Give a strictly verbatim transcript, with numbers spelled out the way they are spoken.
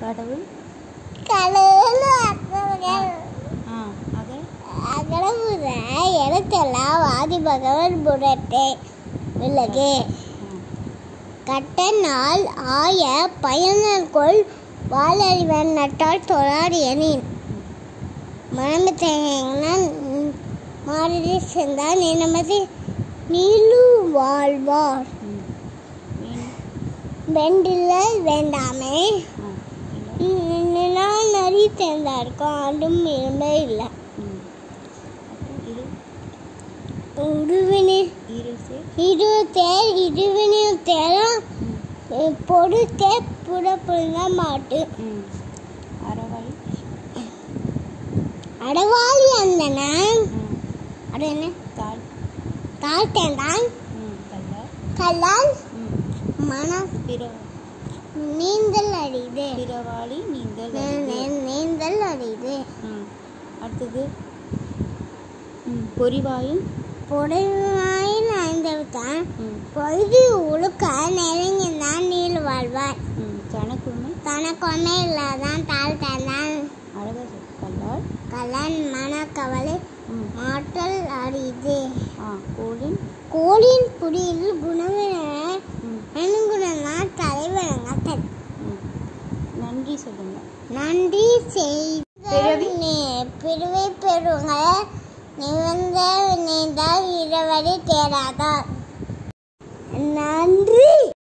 கடவுள் அகலமுற எழுத்தெல்லாம் வாதி பகவன் புறத்தே விலகு கட்ட நாள் ஆய பயனர்கொள் வாழறிவன் நட்டால் தொழாரியனின் மனமத்தேங்கன் மாறி சென்றால் நினைமதி நீலு வாழ்வார் வெண்டில் வேண்டாமே நரி தேர்ந்தாருக்கும் ஆண்டும் இருந்தே இல்லை உருவினில் இரு தேர் இருவினில் தேரும் பொடு தேர் புறப்புழுங்க மாட்டு அடவாளி அந்த அது என்ன தாழ் தேர்ந்தான் கல்லால் மன நீந்தல் அடிது பிறவாளி நீந்தல் நீந்தல் அடிது அடுத்தது பொறிவாயில் பொறிவாயில் ஐந்தவித்தான் பொழுது உழுக்க நெருங்கினான் நீள் வாழ்வார் தனக்குமே தனக்குமே இல்லாதான் தாழ் தேர்ந்தான் அழகா கல்லால் கல்லான் மனக்கவலை மாற்றல் அரிது கோளின் கோளின் புடியில் குணவின தலைவரங்க நன்றி சொல்லுங்க நன்றி செய்த பிறவை பெறுங்க நிவந்த நீந்தால் இரவரை தேராதார் நன்றி.